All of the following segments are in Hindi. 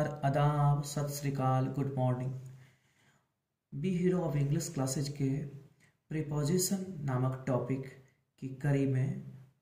नमस्कार, आदाब, सत श्री अकाल, good morning. Be hero of English classes के प्रीपोजिशन नामक टॉपिक की कड़ी में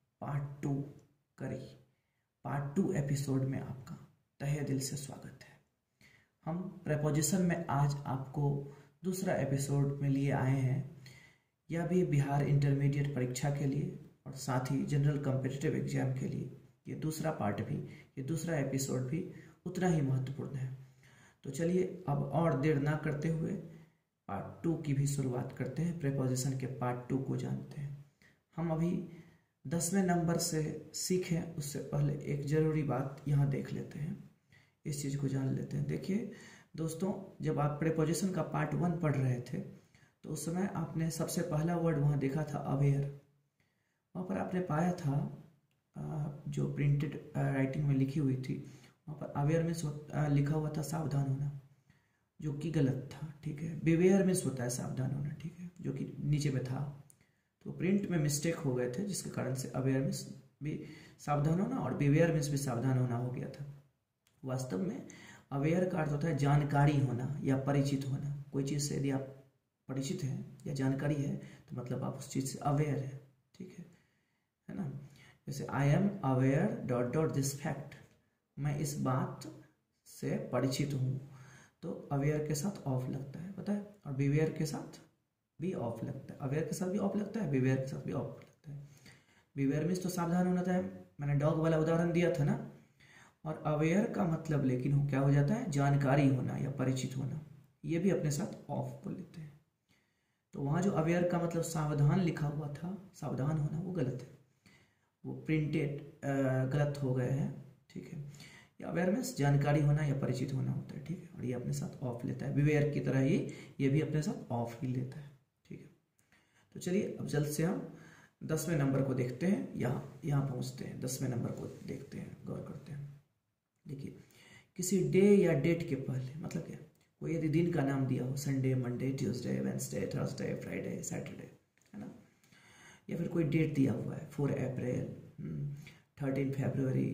पार्ट टू एपिसोड में आपका तहे दिल से स्वागत है। हम प्रीपोजिशन में आज आपको दूसरा एपिसोड में लिए आए हैं। यह भी बिहार इंटरमीडिएट परीक्षा के लिए और साथ ही जनरल कॉम्पिटिटिव एग्जाम के लिए ये दूसरा पार्ट भी, ये दूसरा एपिसोड भी उतना ही महत्वपूर्ण है। तो चलिए अब और देर ना करते हुए पार्ट टू की भी शुरुआत करते हैं। प्रीपोजिशन के पार्ट टू को जानते हैं। हम अभी 10वें नंबर से सीखें उससे पहले एक ज़रूरी बात यहाँ देख लेते हैं, इस चीज़ को जान लेते हैं। देखिए दोस्तों, जब आप प्रीपोजिशन का पार्ट 1 पढ़ रहे थे तो उस समय आपने सबसे पहला वर्ड वहाँ देखा था अवेयर। वहाँ पर आपने पाया था जो प्रिंटेड राइटिंग में लिखी हुई थी, वहाँ पर अवेयर में लिखा हुआ था सावधान होना, जो कि गलत था। ठीक है, बिवेयर में होता है सावधान होना, ठीक है, जो कि नीचे में था। तो प्रिंट में मिस्टेक हो गए थे, जिसके कारण से अवेयर में भी सावधान होना और बिवेयर में भी सावधान होना हो गया था। वास्तव में अवेयर का अर्थ होता है जानकारी होना या परिचित होना। कोई चीज़ से यदि आप परिचित हैं या जानकारी है तो मतलब आप उस चीज़ से अवेयर है। ठीक है ना। जैसे I am aware dot dot this fact, मैं इस बात से परिचित हूँ, तो अवेयर के साथ ऑफ लगता है, पता है। और बिवेयर के साथ भी ऑफ लगता है, अवेयर के साथ भी ऑफ लगता है, बिवेयर के साथ भी ऑफ लगता है। बिवेयर में तो सावधान होना था, मैंने डॉग वाला उदाहरण दिया था ना। और अवेयर का मतलब लेकिन क्या हो जाता है, जानकारी होना या परिचित होना, ये भी अपने साथ ऑफ बोल लेते हैं। तो वहाँ जो अवेयर का मतलब सावधान लिखा हुआ था, सावधान होना, वो गलत है, वो प्रिंटेड गलत हो गए हैं। ठीक है, या अवेयरनेस जानकारी होना या परिचित होना होता है। ठीक है, और ये अपने साथ ऑफ लेता है, बिवेयर की तरह ही ये भी अपने साथ ऑफ ही लेता है। ठीक है, तो चलिए अब जल्द से हम 10वें नंबर को देखते हैं, यहाँ पहुँचते हैं। 10वें नंबर को देखते हैं, गौर करते हैं। देखिए, किसी डे या डेट के पहले मतलब क्या, कोई यदि दिन का नाम दिया हो, Sunday, Monday, Tuesday, Wednesday, Thursday, Friday, Saturday, है ना, या फिर कोई डेट दिया हुआ है 4 अप्रैल, 13 फरवरी,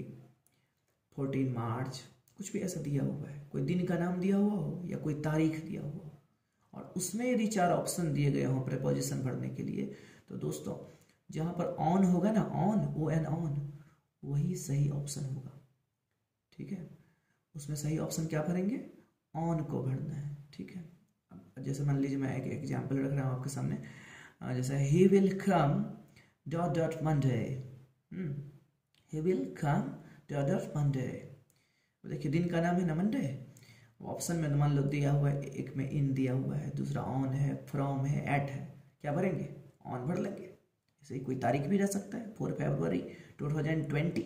14 मार्च, कुछ भी ऐसा दिया हुआ है, कोई दिन का नाम दिया हुआ हो या कोई तारीख दिया हुआ हो, और उसमें यदि 4 ऑप्शन दिए गए हों प्रीपोजिशन भरने के लिए, तो दोस्तों जहाँ पर ऑन होगा ना, ऑन, ON ऑन, वही सही ऑप्शन होगा। ठीक है, उसमें सही ऑप्शन क्या भरेंगे, ऑन को भरना है। ठीक है, अब जैसे मान लीजिए मैं एक एग्जाम्पल रख रहा हूँ आपके सामने, जैसे he will come dot dot Monday, he will come dot dot Monday. देखिए दिन का नाम है ना मंडे, ऑप्शन में मान लो दिया हुआ है, एक में इन दिया हुआ है, दूसरा ऑन है, फ्रॉम है, एट है, क्या भरेंगे, ऑन भर लेंगे। ऐसे ही कोई तारीख भी रह सकता है, 4 फरवरी 2020,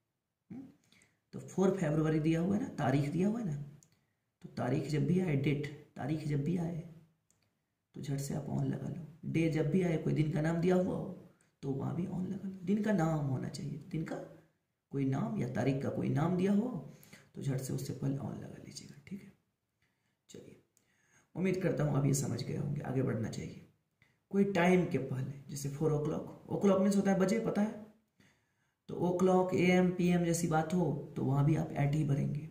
तो 4 फरवरी दिया हुआ है ना, तारीख दिया हुआ है ना, तो तारीख जब भी आए, डेट, तारीख जब भी आए तो झट से आप ऑन लगा लो। डे जब भी आए, कोई दिन का नाम दिया हुआ हो तो वहाँ भी ऑन लगा लो। दिन का नाम होना चाहिए, दिन का कोई नाम या तारीख का कोई नाम दिया हो तो झट से उससे पहले ऑन लगा लीजिएगा। ठीक है, चलिए उम्मीद करता हूँ आप ये समझ गए होंगे, आगे बढ़ना चाहिए। कोई टाइम के पहले, जैसे 4 o'clock मीन्स होता है बजे, पता है, तो o'clock, AM, PM जैसी बात हो तो वहाँ भी आप एट ही भरेंगे।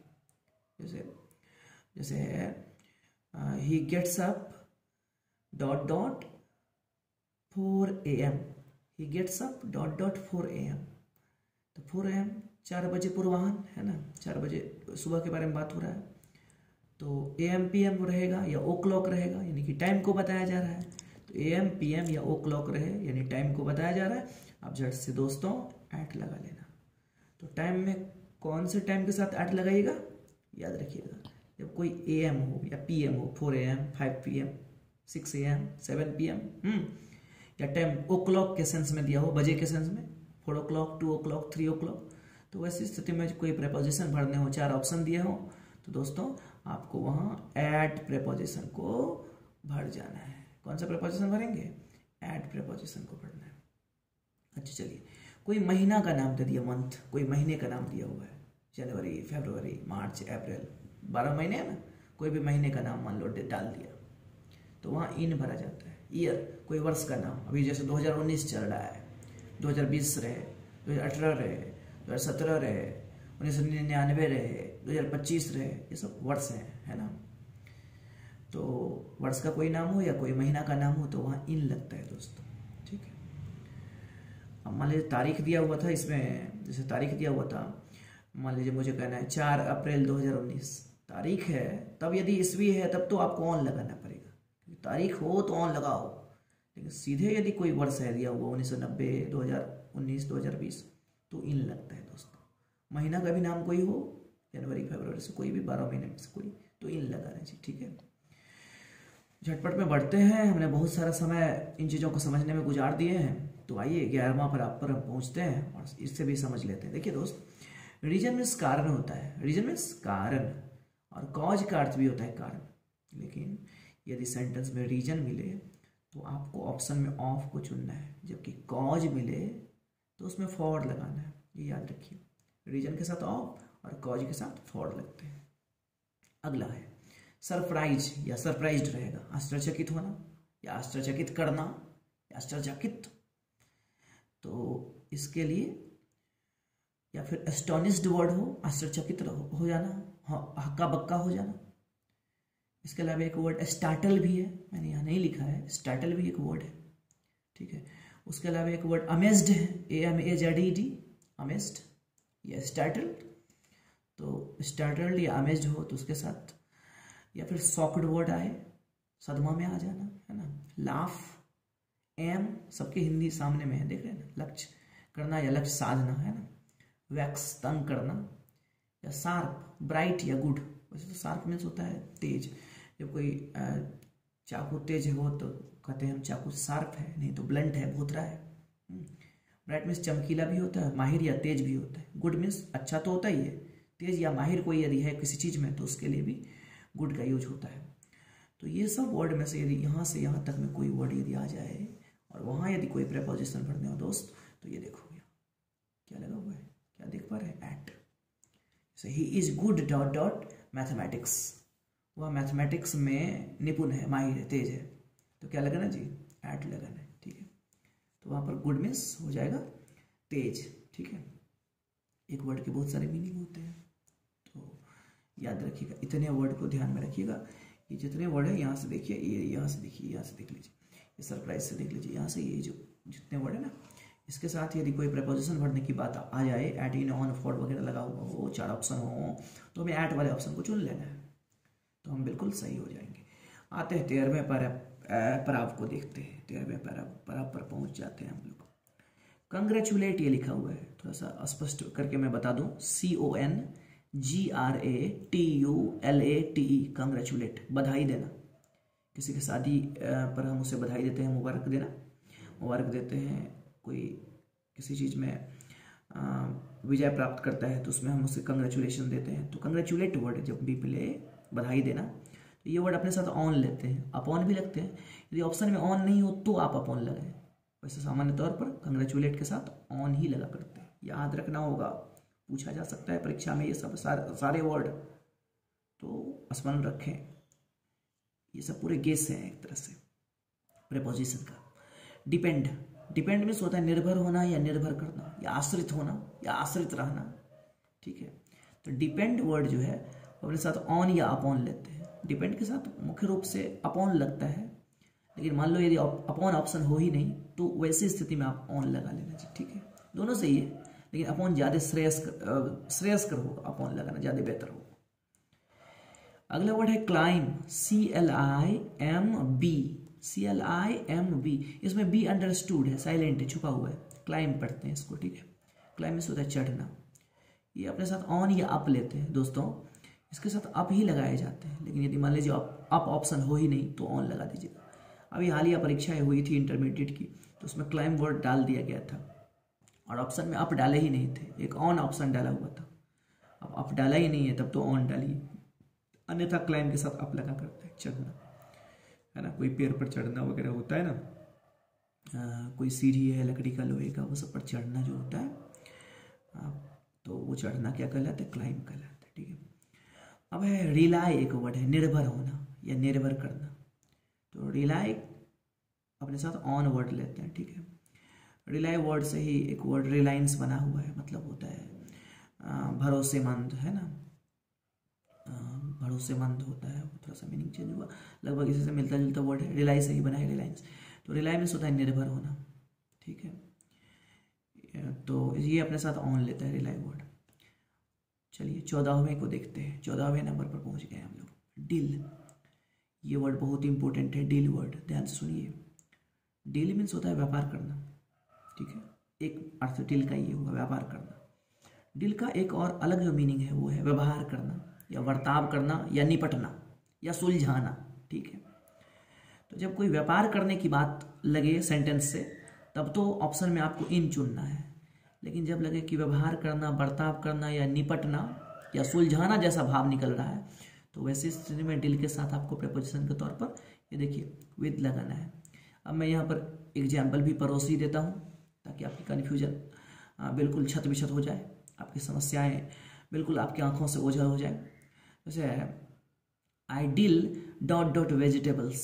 जैसे he gets up dot dot 4 AM, he gets up dot dot 4 AM, तो 4 AM 4 बजे पूर्वाह्न है ना, 4 बजे सुबह के बारे में बात हो रहा है, तो AM PM रहेगा या o'clock रहेगा, यानी कि टाइम को बताया जा रहा है। तो AM PM या o'clock रहे यानी टाइम को बताया जा रहा है। अब झट से दोस्तों एट लगा लेना। तो टाइम में कौन से टाइम के साथ एट लगाइएगा, याद रखिएगा, जब कोई AM हो या PM हो, 4 AM, 5 PM, 6 AM, 7 PM, या टाइम o'clock के सेंस में दिया हो, बजे के सेंस में, 4 o'clock, 2 o'clock, 3 o'clock, तो वैसी स्थिति में कोई प्रीपोजिशन भरने हो, 4 ऑप्शन दिए हो, तो दोस्तों आपको वहाँ एट प्रीपोजिशन को भर जाना है। कौन सा प्रीपोजिशन भरेंगे, एट प्रीपोजिशन को भरना है। अच्छा चलिए, कोई महीना का नाम दे दिया, मंथ, कोई महीने का नाम दिया हुआ है, जनवरी, फरवरी, मार्च, अप्रैल, 12 महीने है ना, कोई भी महीने का नाम मान लो डाल दिया, तो वहाँ इन भरा जाता है। ईयर, कोई वर्ष का नाम, अभी जैसे 2019 चल रहा है, 2020 रहे, 2018 रहे, 2017 रहे, 1999 रहे, 2025 रहे, ये सब वर्ष है ना। तो वर्ष का कोई नाम हो या कोई महीना का नाम हो तो वहाँ इन लगता है दोस्तों, ठीक है। अब मान लीजिए तारीख दिया हुआ था इसमें, जैसे तारीख दिया हुआ था, मान लीजिए मुझे कहना है 4 अप्रैल 2019 तारीख है, तब यदि ईस्वी है तब तो आपको ऑन लगाना पड़ेगा, तारीख हो तो ऑन लगाओ। लेकिन सीधे यदि कोई वर्ष है दिया हुआ 1990, 2019, 2020 तो इन लगता है दोस्तों। महीना का भी नाम कोई हो, जनवरी फरवरी से कोई भी 12 महीने में से कोई, तो इन लगाना चाहिए, ठीक है। झटपट में बढ़ते हैं, हमने बहुत सारा समय इन चीज़ों को समझने में गुजार दिए हैं, तो आइए 11वां पर हम पहुँचते हैं और इससे भी समझ लेते हैं। देखिए दोस्त, रीजन मीन्स कारण होता है, रीजन मीन्स कारण, और कॉज का अर्थ भी होता है कारण। लेकिन यदि सेंटेंस में रीजन मिले तो आपको ऑप्शन में ऑफ को चुनना है, जबकि कॉज मिले तो उसमें फॉर लगाना है, ये याद रखिए। रीजन के साथ ऑफ और कॉज के साथ फॉर लगते हैं। अगला है सरप्राइज या सरप्राइज्ड रहेगा, आश्चर्यचकित होना या आश्चर्यचकित करना या आश्चर्यचकित, तो इसके लिए या फिर एस्टोनिश्ड वर्ड हो, आश्चर्यचकित हो जाना, हक्का बक्का हो जाना। इसके अलावा एक वर्ड स्टार्टल भी है, मैंने यहाँ नहीं लिखा है, स्टार्टल भी एक वर्ड है, ठीक है। उसके अलावा एक वर्ड अमेज्ड है, AMAZED, अमेज्ड या स्टार्टल्ड। तो स्टार्टल्ड या अमेज्ड हो तो उसके साथ, या फिर शॉक्ड वर्ड आए, सदमा में आ जाना, है ना। लाफ, एम सबके हिंदी सामने में है, देख रहे हैं ना, लक्ष्य करना या लक्ष्य साधना, है ना। वैक्स तंग करना, या शार्प ब्राइट या गुड। वैसे तो शार्प मीन्स होता है तेज, जब कोई चाकू तेज हो तो कहते हैं हम चाकू शार्प है, नहीं तो ब्लंट है, भोतरा है। ब्राइट मीन्स चमकीला भी होता है, माहिर या तेज भी होता है। गुड मीन्स अच्छा तो होता ही है, तेज या माहिर कोई यदि है किसी चीज़ में तो उसके लिए भी गुड का यूज होता है। तो ये सब वर्ड में से यदि यहाँ से यहाँ तक में कोई वर्ड यदि आ जाए और वहाँ यदि कोई प्रेपोजिशन पढ़ने हो दोस्त, तो ये देखो क्या लगा हुआ है, क्या देख पा रहे हैं, at. So he is good dot dot mathematics, वह मैथमेटिक्स में निपुण है, माहिर है, तेज है, तो क्या लगाना जी, एट लगाना है, ठीक है। तो वहाँ पर गुड मीन्स हो जाएगा तेज, ठीक है। एक वर्ड के बहुत सारे मीनिंग होते हैं, तो याद रखिएगा, इतने वर्ड को ध्यान में रखिएगा। ये जितने वर्ड है यहाँ से देखिए, ये यहाँ से देखिए, यहाँ से देख लीजिए, ये सरप्राइज से देख लीजिए, यहाँ से ये जो जितने वर्ड है ना, इसके साथ यदि कोई प्रपोजिशन भरने की बात आ जाए, एट, इन, ऑन, फॉर वगैरह लगा हुआ हो, 4 ऑप्शन हो, तो हमें एट वाले ऑप्शन को चुन लेना है, तो हम बिल्कुल सही हो जाएंगे। आते हैं 13वें पराव को देखते हैं। 13वें पराव पर पहुंच जाते हैं हम लोग। कंग्रेचुलेट ये लिखा हुआ है, थोड़ा सा स्पष्ट करके मैं बता दूं, CONGRATULATE, कंग्रेचुलेट, बधाई देना। किसी की शादी पर हम उसे बधाई देते हैं, मुबारक देना, मुबारक देते हैं। कोई किसी चीज़ में विजय प्राप्त करता है तो उसमें हम उसे कंग्रेचुलेशन देते हैं। तो कंग्रेचुलेट वर्ड जब भी मिले, बधाई देना, तो ये वर्ड अपने साथ ऑन लेते हैं, अपॉन भी लगते हैं। यदि ऑप्शन में ऑन नहीं हो तो आप अपॉन लगाएं, वैसे सामान्य तौर पर कंग्रेचुलेट के साथ ऑन ही लगा करते हैं, याद रखना होगा, पूछा जा सकता है परीक्षा में ये सब सारे वर्ड, तो स्मरण रखें। ये सब पूरे गेस हैं एक तरह से प्रेपोजिशन का। डिपेंड, डिपेंड मीन्स होता है निर्भर होना या निर्भर करना या आश्रित होना या आश्रित रहना, ठीक है। तो डिपेंड वर्ड जो है अपने साथ ऑन या अपॉन लेते हैं। डिपेंड के साथ मुख्य रूप से अपॉन लगता है, लेकिन मान लो यदि अपॉन ऑप्शन हो ही नहीं तो वैसी स्थिति में आप ऑन लगा लेना चाहिए, ठीक है। दोनों सही है, लेकिन अपॉन ज़्यादा श्रेयस्कर होगा, अपॉन लगाना ज़्यादा बेहतर होगा। अगला वर्ड है क्लाइम, CLIMB, इसमें बी अंडरस्टूड है, साइलेंट है, छुपा हुआ है। क्लाइम पढ़ते हैं इसको, ठीक है। क्लाइम में होता है चढ़ना। ये अपने साथ ऑन या अप लेते हैं दोस्तों, इसके साथ अप ही लगाए जाते हैं, लेकिन यदि मान लीजिए अप ऑप्शन हो ही नहीं तो ऑन लगा दीजिएगा। अभी हालिया परीक्षाएं हुई थी इंटरमीडिएट की, तो उसमें क्लाइम वर्ड डाल दिया गया था और ऑप्शन में अप डाले ही नहीं थे, एक ऑन ऑप्शन डाला हुआ था। अब अप डाला ही नहीं है तब तो ऑन डालिए, अन्यथा क्लाइम के साथ अप लगा करते हैं, चढ़ना, है ना। कोई पेड़ पर चढ़ना वगैरह होता है ना, कोई सीढ़ी है लकड़ी का, लोहे का, वो सब पर चढ़ना जो होता है, तो वो चढ़ना क्या कहलाता है, क्लाइम कहलाता है, ठीक है। अब है रिलाई, एक वर्ड है, निर्भर होना या निर्भर करना। तो रिलाई अपने साथ ऑन वर्ड लेते हैं, ठीक है। रिलाई वर्ड से ही एक वर्ड रिलायंस बना हुआ है, मतलब होता है भरोसेमंद, है ना, भरोसेमंद होता है, थोड़ा सा मीनिंग चेंज हुआ, लगभग इसी से मिलता जुलता वर्ड है। रिलाई से ही बना है, रिलायंस। तो रिलाई मीन्स होता है निर्भर होना, ठीक है। तो ये अपने साथ ऑन लेता है रिलाई वर्ड। चलिए 14वें को देखते हैं, 14वें नंबर पर पहुंच गए हम लोग। डील, ये वर्ड बहुत ही इंपॉर्टेंट है, डील वर्ड, ध्यान से सुनिए। डील मीन्स होता है व्यापार करना, ठीक है। एक अर्थ डील का ये हुआ, व्यापार करना। डील का एक और अलग जो मीनिंग है वो है व्यवहार करना या बर्ताव करना या निपटना या सुलझाना, ठीक है। तो जब कोई व्यापार करने की बात लगे सेंटेंस से, तब तो ऑप्शन में आपको इन चुनना है। लेकिन जब लगे कि व्यवहार करना, बर्ताव करना या निपटना या सुलझाना जैसा भाव निकल रहा है, तो वैसी स्थिति में डील के साथ आपको प्रेपोजिशन के तौर पर ये देखिए विद लगाना है। अब मैं यहाँ पर एग्जाम्पल भी परोस ही देता हूँ ताकि आपकी कन्फ्यूजन बिल्कुल छत बिछत हो जाए, आपकी समस्याएं बिल्कुल आपकी आंखों से ओझल हो जाए। जैसे I deal dot dot vegetables,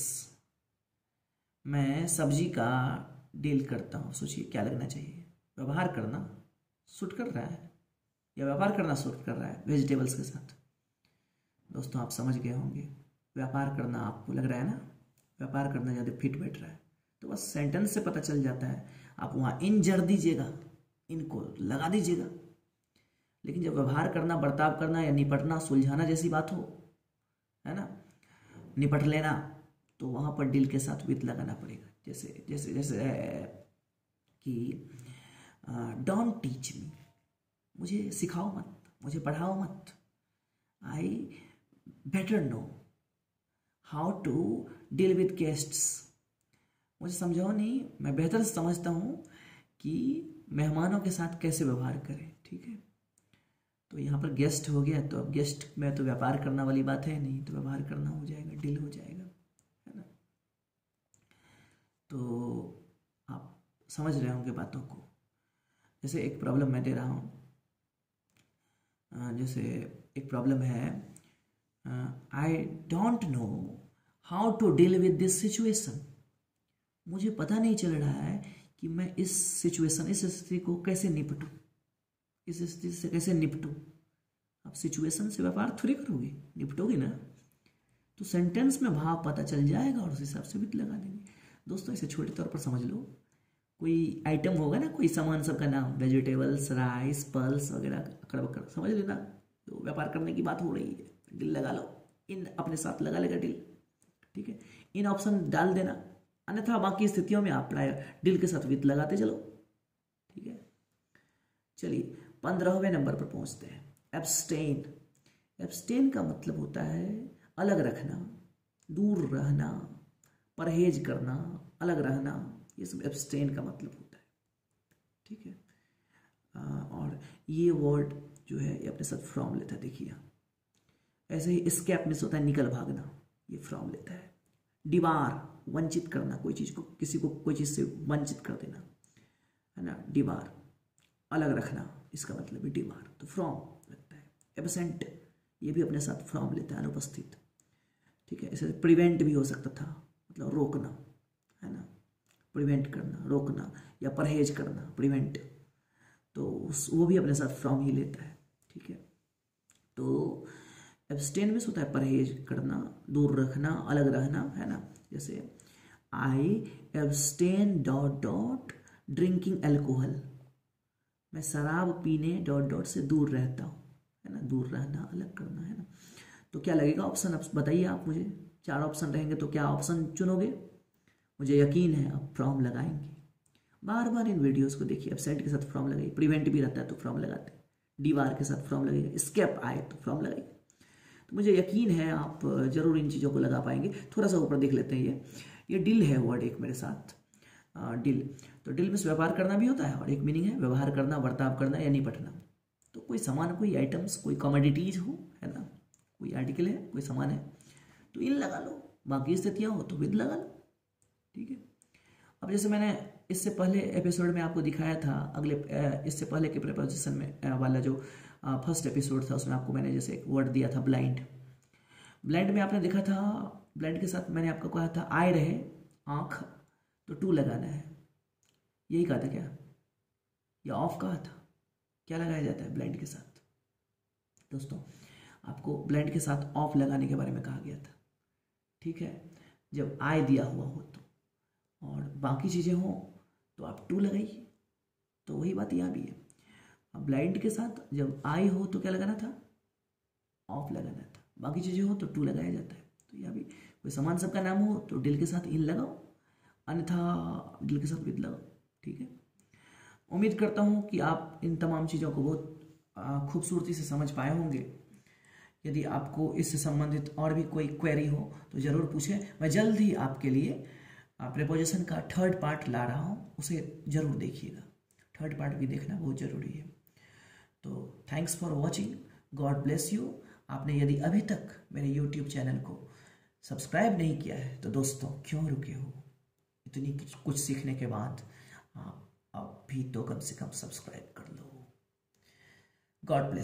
मैं सब्जी का डील करता हूँ। सोचिए क्या लगना चाहिए, व्यवहार करना सूट कर रहा है या व्यापार करना सूट कर रहा है वेजिटेबल्स के साथ। दोस्तों आप समझ गए होंगे, व्यापार करना आपको लग रहा है ना, व्यापार करना ज़्यादा फिट बैठ रहा है, तो बस सेंटेंस से पता चल जाता है। आप वहाँ इन जड़ दीजिएगा, इनको लगा दीजिएगा। लेकिन जब व्यवहार करना, बर्ताव करना या निपटना, सुलझाना जैसी बात हो, है ना, निपट लेना, तो वहाँ पर डील के साथ विद लगाना पड़ेगा। जैसे जैसे जैसे कि डोंट टीच मी, मुझे सिखाओ मत, मुझे पढ़ाओ मत। I better know how to deal with guests, मुझे समझाओ नहीं, मैं बेहतर समझता हूँ कि मेहमानों के साथ कैसे व्यवहार करें, ठीक है। तो यहाँ पर गेस्ट हो गया, तो अब गेस्ट में तो व्यापार करना वाली बात है नहीं, तो व्यवहार करना हो जाएगा, डील हो जाएगा, है ना। तो आप समझ रहे होंगे बातों को। जैसे एक प्रॉब्लम मैं दे रहा हूँ, जैसे एक प्रॉब्लम है, I don't know how to deal with this situation, मुझे पता नहीं चल रहा है कि मैं इस सिचुएशन, इस स्थिति को कैसे निपटूं, इस स्थिति से कैसे निपटूं। आप सिचुएशन से व्यापार थोड़ी करोगे, निपटोगे ना, तो सेंटेंस में भाव पता चल जाएगा और उस हिसाब से विद लगा देंगे। दोस्तों इसे छोटे तौर पर समझ लो, कोई आइटम होगा ना, कोई सामान सबका नाम, वेजिटेबल्स, राइस, पल्स वगैरह, अकड़ बकड़, समझ लेना। तो व्यापार करने की बात हो रही है, डील लगा लो, इन अपने साथ लगा लेगा डील, ठीक है। इन ऑप्शन डाल देना, अन्यथा बाकी स्थितियों में आप डील के साथ विद लगाते चलो, ठीक है। चलिए 15वें नंबर पर पहुंचते हैं, एब्सटेन। एब्सटेन का मतलब होता है अलग रखना, दूर रहना, परहेज करना, अलग रहना, ये सब एब्सटेन का मतलब होता है, ठीक है। और ये वर्ड जो है ये अपने साथ फ्रॉम लेता है, देखिए ऐसे ही एस्केप में होता है निकल भागना, ये फ्रॉम लेता है। डिबार, वंचित करना, कोई चीज को, किसी को कोई चीज से वंचित कर देना, है ना, डिबार, अलग रखना, इसका मतलब है डिबार, तो फ्रॉम लगता है। एब्सेंट, ये भी अपने साथ फ्रॉम लेता है, अनुपस्थित, ठीक है। ऐसे प्रिवेंट भी हो सकता था, मतलब रोकना, है ना, प्रिवेंट करना, रोकना, या परहेज करना, प्रिवेंट, तो वो भी अपने साथ फ्रॉम ही लेता है, ठीक है। तो एब्सटेन में होता है परहेज करना, दूर रखना, अलग रहना, है ना। जैसे I abstain dot dot drinking alcohol, मैं शराब पीने डॉट डॉट से दूर रहता हूँ, है ना, दूर रहना, अलग करना, है ना। तो क्या लगेगा ऑप्शन, अब बताइए आप मुझे, 4 ऑप्शन रहेंगे तो क्या ऑप्शन चुनोगे? मुझे यकीन है आप फ्रॉम लगाएंगे। बार बार इन वीडियोस को देखिए, एब्सेंट के साथ फ्रॉम लगाइए, प्रिवेंट भी रहता है तो फ्रॉम लगाते हैं, डीवार के साथ फ्रॉम लगेगा, स्केप आए तो फ्रॉम लगाइए। तो मुझे यकीन है आप जरूर इन चीज़ों को लगा पाएंगे। थोड़ा सा ऊपर देख लेते हैं, ये डिल है वर्ड एक मेरे साथ, डिल। तो डिल में व्यापार करना भी होता है और एक मीनिंग है व्यवहार करना, बर्ताव करना या निपटना। तो कोई सामान, कोई आइटम्स, कोई कमोडिटीज हो, है ना, कोई आर्टिकल है, कोई सामान है, तो इन लगा लो, बाकी स्थितियाँ हो तो विद लगा लो, ठीक है। अब जैसे मैंने इससे पहले एपिसोड में आपको दिखाया था, इससे पहले के प्रीपोजिशन में वाला जो फर्स्ट एपिसोड था, उसमें आपको मैंने जैसे एक वर्ड दिया था ब्लाइंड। ब्लाइंड में आपने देखा था, ब्लाइंड के साथ मैंने आपको कहा था आय रहे आँख तो टू लगाना है, यही कहा था क्या, या ऑफ कहा था? क्या लगाया जाता है ब्लाइंड के साथ? दोस्तों आपको ब्लाइंड के साथ ऑफ लगाने के बारे में कहा गया था, ठीक है, जब आई दिया हुआ हो तो, और बाकी चीज़ें हो तो आप टू लगाइए। तो वही बात यहाँ भी है, अब ब्लाइंड के साथ जब आई हो तो क्या लगाना था, ऑफ लगाना था, बाकी चीज़ें हो तो टू लगाया जाता है। तो यहाँ भी कोई समान सबका नाम हो तो डिल के साथ इन लगाओ, अन्यथा डिल के साथ विद लगाओ, ठीक है। उम्मीद करता हूँ कि आप इन तमाम चीज़ों को बहुत खूबसूरती से समझ पाए होंगे। यदि आपको इससे संबंधित और भी कोई क्वेरी हो तो ज़रूर पूछें, मैं जल्द ही आपके लिए प्रीपोजिशन का थर्ड पार्ट ला रहा हूँ, उसे ज़रूर देखिएगा। थर्ड पार्ट भी देखना बहुत ज़रूरी है। तो thanks for watching, God bless you. आपने यदि अभी तक मेरे यूट्यूब चैनल को सब्सक्राइब नहीं किया है तो दोस्तों क्यों रुके हो, इतनी कुछ सीखने के बाद आप भी तो कम से कम सब्सक्राइब कर लो। God bless.